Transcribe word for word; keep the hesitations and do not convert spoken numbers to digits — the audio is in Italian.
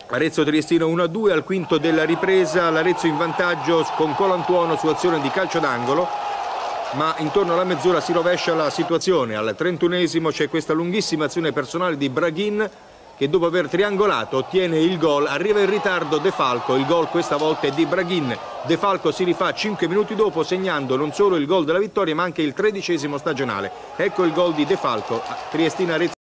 Arezzo Triestino uno a due, al quinto della ripresa l'Arezzo in vantaggio con Colantuono su azione di calcio d'angolo, ma intorno alla mezz'ora si rovescia la situazione. Al trentunesimo c'è questa lunghissima azione personale di Braghin che dopo aver triangolato ottiene il gol. Arriva in ritardo De Falco, il gol questa volta è di Braghin. De Falco si rifà cinque minuti dopo segnando non solo il gol della vittoria ma anche il tredicesimo stagionale. Ecco il gol di De Falco, Triestina Arezzo.